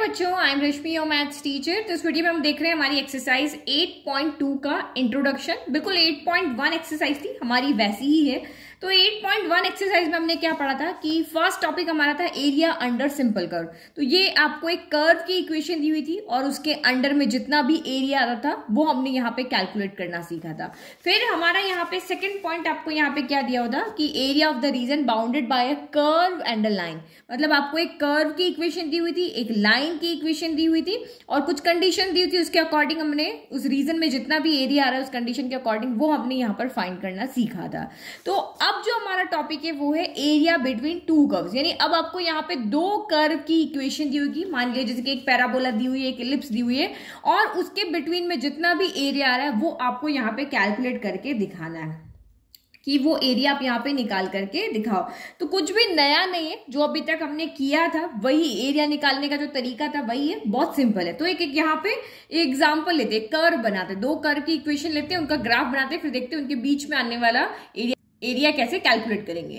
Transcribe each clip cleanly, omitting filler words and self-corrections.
बच्चों, I am Rashmi, your maths teacher. तो इस वीडियो में हम देख रहे हैं हमारी एक्सरसाइज 8.2 का इंट्रोडक्शन। बिल्कुल 8.1 एक्सरसाइज थी हमारी, वैसी ही है। तो 8.1 एक्सरसाइज में हमने क्या पढ़ा था कि फर्स्ट टॉपिक हमारा था एरिया अंडर सिंपल कर्व। तो ये आपको एक कर्व की इक्वेशन दी हुई थी और उसके अंडर में जितना भी एरिया आ रहा था वो हमने यहाँ पे कैलकुलेट करना सीखा था। फिर हमारा यहाँ पे सेकंड पॉइंट आपको यहाँ पे क्या दिया होता कि area of the region bounded by a curve and a line. मतलब आपको एक कर्व की इक्वेशन दी हुई थी, एक लाइन की इक्वेशन दी हुई थी और कुछ कंडीशन दी हुई थी। उसके अकॉर्डिंग हमने उस रीजन में जितना भी एरिया आ रहा है उस कंडीशन के अकॉर्डिंग वो हमने यहाँ पर फाइंड करना सीखा था। तो अब जो हमारा टॉपिक है वो है एरिया बिटवीन टू कर्व्स। यानी अब आपको यहाँ पे दो कर्व की इक्वेशन दी हुई, मान लीजिए जैसे कि एक पैराबोला दी हुई है, एक एलिप्स दी हुई है और उसके बिटवीन में जितना भी एरिया आ रहा है वो आपको यहाँ पे कैलकुलेट करके दिखाना है कि वो एरिया आप यहाँ पे निकाल करके दिखाओ। तो कुछ भी नया नहीं है, जो अभी तक हमने किया था वही एरिया निकालने का जो तरीका था वही है, बहुत सिंपल है। तो एक यहाँ पे एग्जांपल लेते हैं, कर्व बनाते, दो कर्व की इक्वेशन लेते हैं, उनका ग्राफ बनाते हैं, फिर देखते हैं उनके बीच में आने वाला एरिया कैसे कैलकुलेट करेंगे।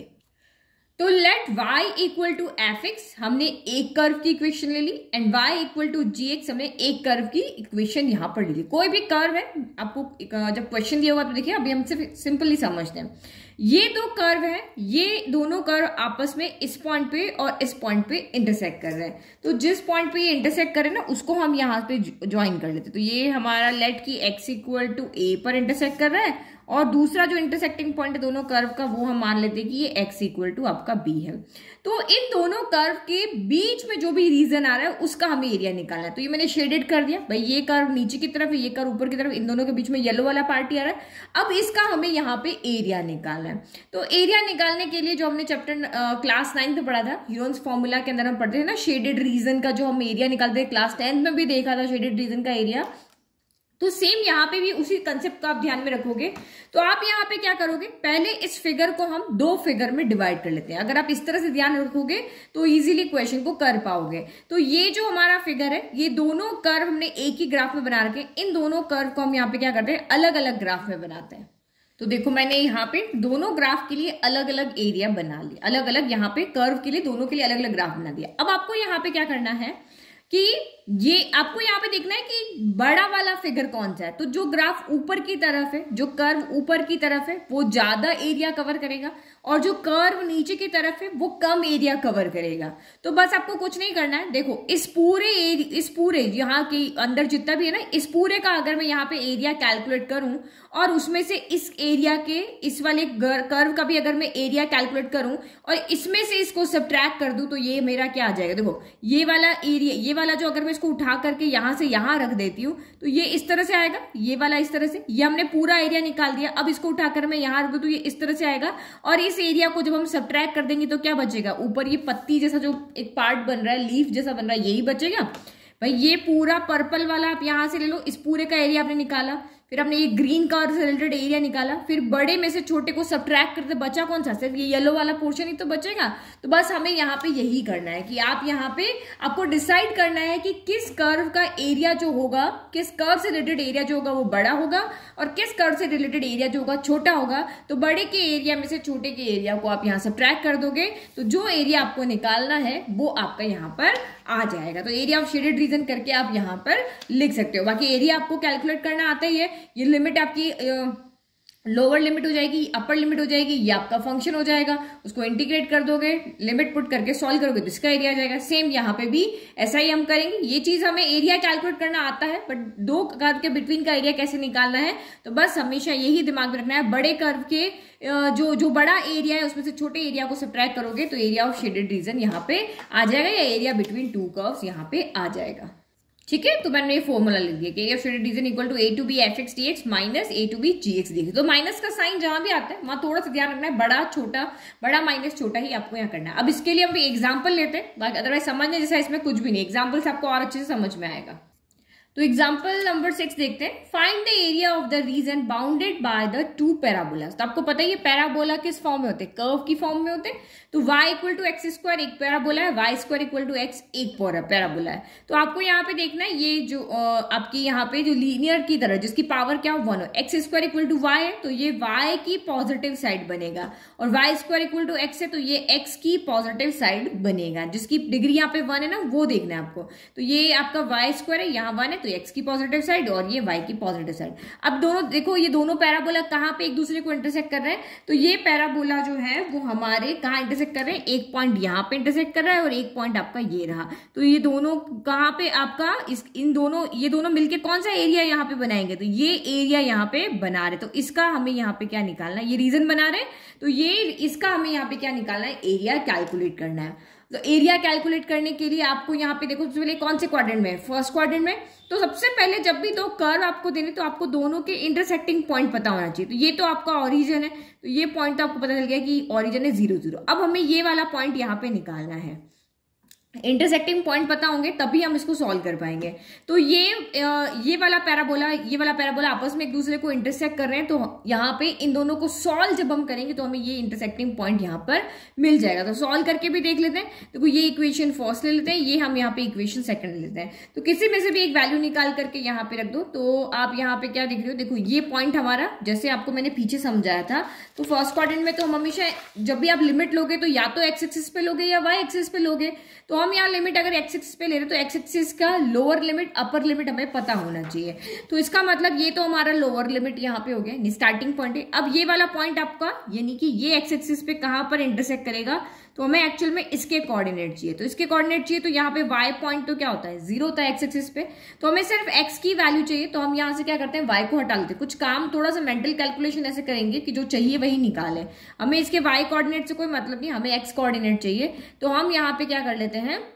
तो let y equal to f x, हमने एक कर्व की इक्वेशन ले ली, and y equal to g x, हमने एक कर्व की इक्वेशन यहां पर ले ली। कोई भी कर्व है, आपको जब क्वेश्चन दिया होगा तो देखिए अभी हम सिर्फ सिंपली समझते हैं। ये दो कर्व है, ये दोनों कर्व आपस में इस पॉइंट पे और इस पॉइंट पे इंटरसेक्ट कर रहे हैं। तो जिस पॉइंट पे ये इंटरसेक्ट कर रहे हैं ना उसको हम यहाँ पे ज्वाइन कर लेते हैं। तो ये हमारा लेट की x इक्वल टू ए पर इंटरसेक्ट कर रहा है और दूसरा जो इंटरसेक्टिंग पॉइंट है दोनों कर्व का वो हम मान लेते हैं कि ये x इक्वल टू आपका b है। तो इन दोनों कर्व के बीच में जो भी रीजन आ रहा है उसका हमें एरिया निकालना है। तो ये मैंने शेडेड कर दिया भाई, ये कर्व नीचे की तरफ है, ये कर्व ऊपर की तरफ, इन दोनों के बीच में येलो वाला पार्ट आ रहा है। अब इसका हमें यहाँ पे एरिया निकालना है। तो एरिया निकालने के लिए जो हमने चैप्टर क्लास 9 में पढ़ा था, ह्यूरन्स फॉर्मूला के अंदर हम पढ़ते थे ना शेडेड रीजन का जो हम एरिया निकालते हैं, क्लास 10 में भी देखा था शेडेड रीजन का एरिया। तो सेम यहाँ पे भी उसी कंसेप्ट को आप ध्यान में रखोगे। तो आप यहाँ पे क्या करोगे, पहले इस फिगर को हम दो फिगर में डिवाइड कर लेते हैं। अगर आप इस तरह से ध्यान रखोगे तो इजीली क्वेश्चन को कर पाओगे। तो ये जो हमारा फिगर है, ये दोनों कर्व हमने एक ही ग्राफ में बना रखे, इन दोनों कर्व को हम यहाँ पे क्या करते हैं, अलग अलग ग्राफ में बनाते हैं। तो देखो मैंने यहाँ पे दोनों ग्राफ के लिए अलग अलग एरिया बना लिया, अलग अलग यहाँ पे कर्व के लिए दोनों के लिए अलग अलग ग्राफ बना दिया। अब आपको यहाँ पे क्या करना है कि ये आपको यहाँ पे देखना है कि बड़ा वाला फिगर कौन सा है। तो जो ग्राफ ऊपर की तरफ है, जो कर्व ऊपर की तरफ है वो ज्यादा एरिया कवर करेगा और जो कर्व नीचे की तरफ है वो कम एरिया कवर करेगा। तो बस आपको कुछ नहीं करना है, देखो इस पूरे यहाँ के अंदर जितना भी है ना, इस पूरे का अगर मैं यहाँ पे एरिया कैलकुलेट करूं और उसमें से इस एरिया के इस वाले कर्व का भी अगर मैं एरिया कैलकुलेट करूं और इसमें से इसको सब्ट्रैक्ट कर दूं तो ये मेरा क्या आ जाएगा। देखो ये वाला एरिया, ये वाला जो अगर मैं इसको उठा करके यहां से यहां रख देती हूँ तो ये इस तरह से आएगा, ये वाला इस तरह से, ये हमने पूरा एरिया निकाल दिया। अब इसको उठाकर मैं यहां रख दूं तो ये इस तरह से आएगा और इस एरिया को जब हम सब्ट्रैक्ट कर देंगे तो क्या बचेगा, ऊपर ये पत्ती जैसा जो एक पार्ट बन रहा है, लीफ जैसा बन रहा है, यही बचेगा। भाई ये पूरा पर्पल वाला आप यहां से ले लो, इस पूरे का एरिया आपने निकाला, फिर हमने ये ग्रीन कर्व से रिलेटेड एरिया निकाला, फिर बड़े में से छोटे को सब्ट्रैक्ट करते बचा कौन सा, सिर्फ ये येलो वाला पोर्शन ही तो बचेगा। तो बस हमें यहाँ पे यही करना है कि आप यहाँ पे आपको डिसाइड करना है कि किस कर्व का एरिया जो होगा, किस कर्व से रिलेटेड एरिया जो होगा वो बड़ा होगा और किस कर्व से रिलेटेड एरिया जो होगा छोटा होगा। तो बड़े के एरिया में से छोटे के एरिया को आप यहाँ सब्ट्रैक्ट कर दोगे तो जो एरिया आपको निकालना है वो आपका यहाँ पर आ जाएगा। तो एरिया ऑफ शेडेड रीजन करके आप यहाँ पर लिख सकते हो। बाकी एरिया आपको कैलकुलेट करना आता ही है। ये लिमिट आपकी लोअर लिमिट हो जाएगी, अपर लिमिट हो जाएगी, ये आपका फंक्शन हो जाएगा, उसको इंटीग्रेट कर दोगे, लिमिट पुट करके सॉल्व करोगे तो इसका एरिया आ जाएगा। सेम यहाँ पे भी ऐसा ही हम करेंगे। ये चीज हमें एरिया कैलकुलेट करना आता है, बट दो कर्व के बिटवीन का एरिया कैसे निकालना है तो बस हमेशा यही दिमाग में रखना है। बड़े कर्व के जो बड़ा एरिया है उसमें से छोटे एरिया को सब्ट्रैक्ट करोगे तो एरिया ऑफ शेडेड रीजन यहाँ पे आ जाएगा या एरिया बिटवीन टू कर्व्स यहाँ पे आ जाएगा। ठीक है, तो मैंने ये फॉर्मूला लिख दिया कि area of shaded region equal to a to b f x d x minus a to b g x d x. तो माइनस का साइन जहां भी आता है वहां थोड़ा सा ध्यान रखना है, बड़ा छोटा, बड़ा माइनस छोटा ही आपको यहाँ करना है। अब इसके लिए हम एग्जाम्पल लेते हैं, बाकी अदरवाइज समझने जैसा इसमें कुछ भी नहीं, एग्जाम्पल से आपको और अच्छे से समझ में आएगा। तो एग्जाम्पल नंबर 6 देखते हैं। Find the area of the region bounded by the two parabola. तो आपको पता है ये पैराबोला किस फॉर्म में होते हैं, कर्व की फॉर्म में होते हैं। तो y equal to x square एक पैराबोला है, y square equal to x एक पैराबोला है। तो आपको यहाँ पे देखना है ये जो आपकी यहाँ पे जो लीनियर की तरह जिसकी पावर क्या 1 हो, x square equal to y है तो ये y की पॉजिटिव साइड बनेगा, और y square equal to x है तो ये x की पॉजिटिव साइड बनेगा। जिसकी डिग्री यहाँ पे 1 है ना वो देखना है आपको। तो ये आपका y स्क्वायर है, यहाँ 1 है तो x की पॉजिटिव साइड और ये y की पॉजिटिव साइड। अब दोनों देखो ये दोनों पैराबोला कहाँ पे एक दूसरे को इंटरसेक्ट कर रहे हैं। तो ये पैराबोला जो है वो हमारे कहाँ इंटरसेक्ट कर रहे हैं, एक पॉइंट यहाँ पे इंटरसेक्ट कर रहा है और एक पॉइंट आपका ये रहा। तो ये दोनों कहाँ पे आपका ये दोनों मिलके कौन सा एरिया यहाँ पे बनाएंगे, तो ये एरिया यहाँ पे बना रहे। तो इसका हमें यहाँ पे क्या निकालना है, ये रीजन बना रहे तो ये इसका हमें यहाँ पे क्या निकालना है, एरिया कैलकुलेट करना है। तो एरिया कैलकुलेट करने के लिए आपको यहाँ पे देखो सबसे पहले कौन से क्वाड्रेंट में, फर्स्ट क्वाड्रेंट में। तो सबसे पहले जब भी दो कर्व आपको देने तो आपको दोनों के इंटरसेक्टिंग पॉइंट पता होना चाहिए। तो ये तो आपका ओरिजिन है, तो ये पॉइंट तो आपको पता चल गया कि ओरिजिन है 0 0। अब हमें ये वाला पॉइंट यहाँ पे निकालना है, इंटरसेक्टिंग पॉइंट पता होंगे तभी हम इसको सॉल्व कर पाएंगे। तो ये वाला पैराबोला आपस में एक दूसरे को इंटरसेक्ट कर रहे हैं। तो यहाँ पे इन दोनों को सॉल्व जब हम करेंगे तो हमें ये इंटरसेक्टिंग पॉइंट यहाँ पर मिल जाएगा। तो सॉल्व करके भी देख लेते हैं। देखो ये इक्वेशन फर्स्ट ले लेते हैं, ये हम यहाँ पे इक्वेशन सेकंड ले लेते हैं। तो किसी में से भी एक वैल्यू निकाल करके यहाँ पे रख दो। तो आप यहाँ पे क्या देख रहे हो, देखो ये पॉइंट हमारा जैसे आपको मैंने पीछे समझाया था। तो फर्स्ट क्वाड्रेंट में तो हम हमेशा जब भी आप लिमिट लोगे तो या तो एक्स एक्सिस पे लोगे या वाई एक्सिस पे लोगे। तो हम यहाँ लिमिट अगर एक्स एक्सिस पे ले रहे तो एक्स एक्सिस का लोअर लिमिट अपर लिमिट हमें पता होना चाहिए। तो इसका मतलब ये तो हमारा लोअर लिमिट यहाँ पे हो गया, स्टार्टिंग पॉइंट है। अब ये वाला पॉइंट आपका यानी कि ये एक्स एक्सिस पे कहाँ पर इंटरसेक्ट करेगा, तो हमें एक्चुअल में इसके कोऑर्डिनेट चाहिए। तो इसके कोऑर्डिनेट चाहिए तो यहाँ पे y पॉइंट तो क्या होता है 0 होता है एक्स एक्सिस पे। तो हमें सिर्फ x की वैल्यू चाहिए। तो हम यहाँ से क्या करते हैं, y को हटा लेते हैं। कुछ काम थोड़ा सा मेंटल कैलकुलेशन ऐसे करेंगे कि जो चाहिए वही निकाले। हमें इसके y कोऑर्डिनेट से कोई मतलब नहीं, हमें x कोऑर्डिनेट चाहिए। तो हम यहाँ पे क्या कर लेते हैं,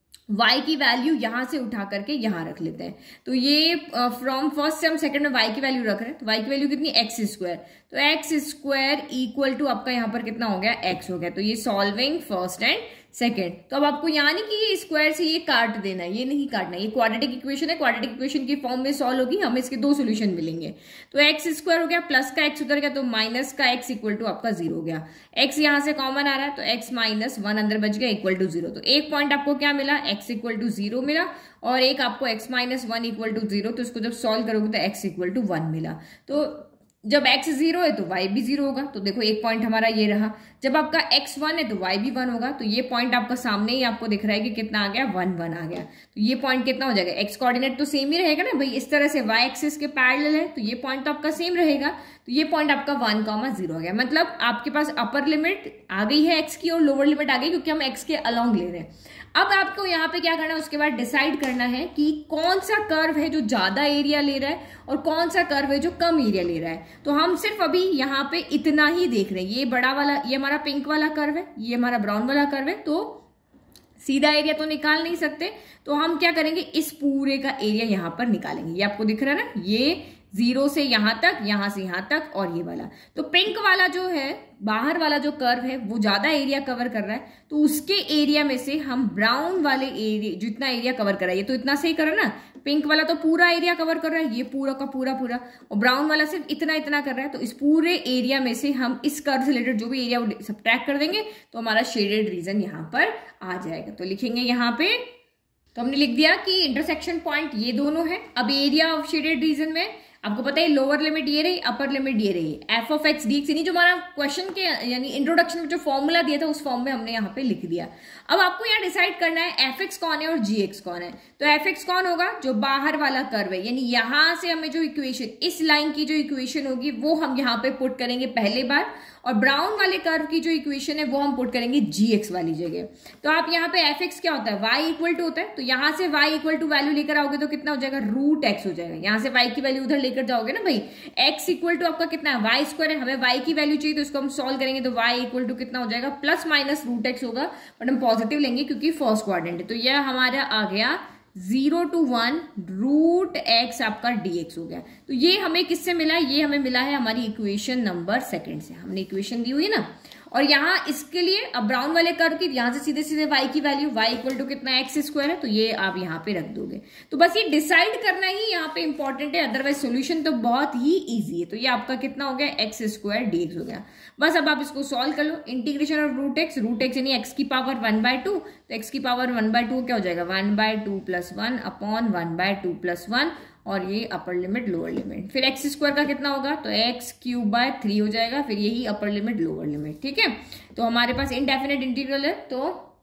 y की वैल्यू यहां से उठा करके यहां रख लेते हैं। तो ये फ्रॉम फर्स्ट से हम सेकंड में y की वैल्यू रख रहे हैं। तो y की वैल्यू कितनी, एक्स स्क्वायर। तो एक्स स्क्वायर इक्वल टू आपका यहाँ पर कितना हो गया, x हो गया। तो ये सॉल्विंग फर्स्ट एंड सेकेंड। तो अब आपको यहाँ नहीं कि ये स्क्वायर से ये काट देना, ये नहीं काटना, ये क्वाड्रेटिक इक्वेशन है, क्वाड्रेटिक इक्वेशन की फॉर्म में सॉल्व होगी, हमें इसके दो सोल्यूशन मिलेंगे। तो एक्स स्क्वायर हो गया, प्लस का एक्स उधर गया तो माइनस का एक्स इक्वल टू आपका 0 हो गया। एक्स यहाँ से कॉमन आ रहा है तो एक्स माइनस 1 अंदर बच गया इक्वल टू 0। तो एक पॉइंट आपको क्या मिला, एक्स इक्वल टू 0 मिला, और एक आपको एक्स माइनस 1 इक्वल टू 0। तो इसको जब सॉल्व करोगे तो एक्स इक्वल टू 1 मिला। तो जब x 0 है तो y भी 0 होगा। तो देखो एक पॉइंट हमारा ये रहा। जब आपका x 1 है तो y भी 1 होगा। तो ये पॉइंट आपका सामने ही आपको दिख रहा है कि कितना आ गया, 1 1 आ गया। तो ये पॉइंट कितना हो जाएगा, x कोऑर्डिनेट तो सेम ही रहेगा ना भाई, इस तरह से y एक्सिस के पैरेलल है तो ये पॉइंट तो आपका सेम रहेगा। तो ये पॉइंट आपका 1, 0 हो गया। मतलब आपके पास अपर लिमिट आ गई है x की और लोअर लिमिट आ गई, क्योंकि हम x के अलोंग ले रहे हैं। अब आपको यहाँ पे क्या करना है, उसके बाद डिसाइड करना है कि कौन सा कर्व है जो ज्यादा एरिया ले रहा है और कौन सा कर्व है जो कम एरिया ले रहा है। तो हम सिर्फ अभी यहाँ पे इतना ही देख रहे हैं। ये बड़ा वाला, ये हमारा पिंक वाला कर्व है, ये हमारा ब्राउन वाला कर्व है। तो सीधा एरिया तो निकाल नहीं सकते, तो हम क्या करेंगे, इस पूरे का एरिया यहाँ पर निकालेंगे। ये आपको दिख रहा है ना, ये 0 से यहां तक, यहां से यहां तक, और ये वाला। तो पिंक वाला जो है, बाहर वाला जो कर्व है, वो ज्यादा एरिया कवर कर रहा है। तो उसके एरिया में से हम ब्राउन वाले एरिया, जितना एरिया कवर कर रहा है, ये तो इतना सही कर रहा है ना, पिंक वाला तो पूरा एरिया कवर कर रहा है, ये पूरा का पूरा, और ब्राउन वाला सिर्फ इतना इतना कर रहा है। तो इस पूरे एरिया में से हम इस कर्व से रिलेटेड जो भी एरिया वो सब्ट्रैक्ट कर देंगे, तो हमारा शेडेड रीजन यहाँ पर आ जाएगा। तो लिखेंगे यहाँ पे, तो हमने लिख दिया कि इंटरसेक्शन पॉइंट ये दोनों है। अब एरिया ऑफ शेडेड रीजन में आपको पता है लोअर लिमिट ये रही, अपर लिमिट ये रही, f of x d x, यानी जो हमारा क्वेश्चन के यानी इंट्रोडक्शन में जो फॉर्मूला दिया था उस फॉर्म में हमने यहाँ पे लिख दिया। अब आपको यहाँ डिसाइड करना है एफ एक्स कौन है और जी एक्स कौन है। तो एफ एक्स कौन होगा, जो बाहर वाला कर्व है, यानी यहां से हमें जो इक्वेशन, इस लाइन की जो इक्वेशन होगी वो हम यहाँ पे पुट करेंगे पहले बार, और ब्राउन वाले कर्व की जो इक्वेशन है वो हम पुट करेंगे जी एक्स वाली जगह। तो आप यहाँ पे एफ एक्स क्या होता है, वाई इक्वल टू होता है। तो यहाँ से वाई इक्वल टू वैल्यू लेकर आओगे तो कितना हो जाएगा, रूट एक्स हो जाएगा। यहाँ से वाई की वैल्यू उधर लेकर जाओगे ना भाई, एक्स इक्वल टू आपका कितना है, वाई स्क्वायर है, हमें वाई की वैल्यू चाहिए तो इसको हम सॉल्व करेंगे तो वाई इक्वल टू कितना हो जाएगा, प्लस माइनस रूट एक्स होगा, बट हम पॉजिटिव लेंगे क्योंकि फर्स्ट क्वाड्रेंट है। तो यह हमारा आ गया 0 to 1 रूट एक्स आपका dx हो गया। तो ये हमें किससे मिला, ये हमें मिला है हमारी इक्वेशन नंबर सेकंड से, हमने इक्वेशन दी हुई है ना। और यहाँ इसके लिए अब ब्राउन वाले कर्व की यहाँ से सीधे सीधे y की वैल्यू y इक्वल टू कितना एक्स स्क्वायर है, तो ये आप यहाँ पे रख दोगे। तो बस ये डिसाइड करना ही यहाँ पे इंपॉर्टेंट है, अदरवाइज सोल्यूशन तो बहुत ही इजी है। तो ये आपका कितना हो गया, एक्स स्क्वायर dx हो गया। बस अब आप इसको सॉल्व कर लो, इंटीग्रेशन ऑफ रूट एक्स यानी एक्स की पावर 1/2, तो एक्स की पावर 1/2 क्या हो जाएगा 1/2 + 1 अपॉन 1/2 + 1 और ये अपर लिमिट लोअर लिमिट। फिर एक्स स्क्वायर का कितना होगा, तो x³/3 हो जाएगा, फिर यही अपर लिमिट लोअर लिमिट। ठीक है, तो हमारे पास इनडेफिनेट इंटीग्रल है, तो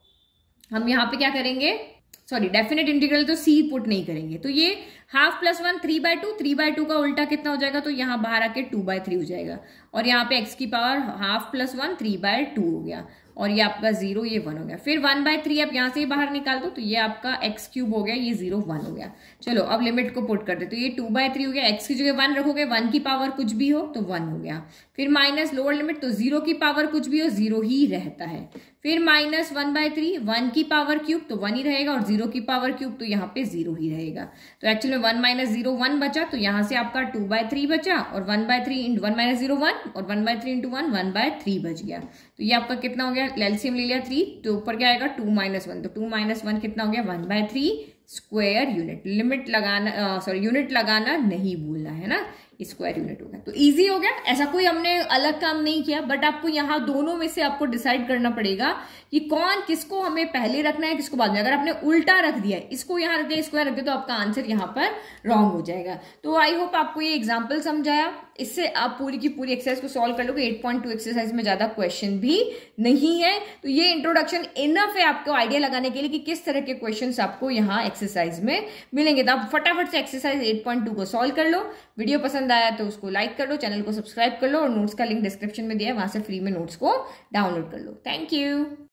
हम यहाँ पे क्या करेंगे, सॉरी डेफिनेट इंटीग्रल तो सी पुट नहीं करेंगे, तो ये 1/2 + 1 3/2 का उल्टा कितना हो जाएगा, तो यहाँ बाहर आके 2/3 हो जाएगा और यहाँ पे x की पावर 1/2 + 1 3/2 हो गया और ये आपका 0 ये 1 हो गया। फिर 1/3 आप यहाँ से ही बाहर निकाल दो, तो ये आपका x³ हो गया, ये 0 1 हो गया। चलो अब लिमिट को पुट कर दे, तो ये 2/3 हो गया, x की जगह 1 रखोगे, 1 की पावर कुछ भी हो तो 1 हो गया। फिर माइनस लोअर लिमिट, तो 0 की पावर कुछ भी हो 0 ही रहता है। फिर माइनस 1/3, 1 की पावर क्यूब तो 1 ही रहेगा और 0 की पावर क्यूब तो यहाँ पे 0 ही रहेगा। तो एक्चुअली 1 - 0 1 बचा, तो यहाँ से आपका 2/3 बचा और 1/3 × 1 - 0 1 और 1/3 × 1 1/3 बच गया। तो ये आपका कितना हो गया, एलसीएम ले लिया 3, तो ऊपर क्या आएगा 2 - 1, तो 2 - 1 कितना हो गया 1/3 स्क्वायर यूनिट। लिमिट लगाना यूनिट लगाना नहीं भूलना है ना, स्क्वायर यूनिट हो गया। तो इजी हो गया, ऐसा कोई हमने अलग काम नहीं किया, बट आपको यहाँ दोनों में से आपको डिसाइड करना पड़ेगा कि कौन किसको हमें पहले रखना है किसको बाद में। अगर आपने उल्टा रख दिया है, इसको यहाँ रख दिया स्क्वायर रख दिया, तो आपका आंसर यहाँ पर रॉन्ग हो जाएगा। तो आई होप आपको ये एग्जाम्पल समझाया, इससे आप पूरी की पूरी एक्सरसाइज को सॉल्व कर लोगे। 8.2 एक्सरसाइज में ज्यादा क्वेश्चन भी नहीं है, तो ये इंट्रोडक्शन इनफ है आपको आइडिया लगाने के लिए कि किस तरह के क्वेश्चंस आपको यहाँ एक्सरसाइज में मिलेंगे। तो आप फटाफट से एक्सरसाइज 8.2 को सॉल्व कर लो। वीडियो पसंद आया तो उसको लाइक कर लो, चैनल को सब्सक्राइब कर लो और नोट्स का लिंक डिस्क्रिप्शन में दिया है, वहां से फ्री में नोट्स को डाउनलोड कर लो। Thank you.